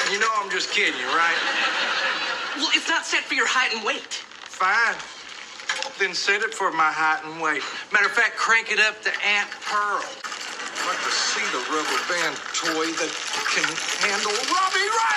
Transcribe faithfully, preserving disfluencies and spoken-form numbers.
You know I'm just kidding you, right? Well, it's not set for your height and weight. Fine. Then set it for my height and weight. Matter of fact, crank it up to Aunt Pearl. I'd like to see the rubber band toy that can handle Robbie Roberts.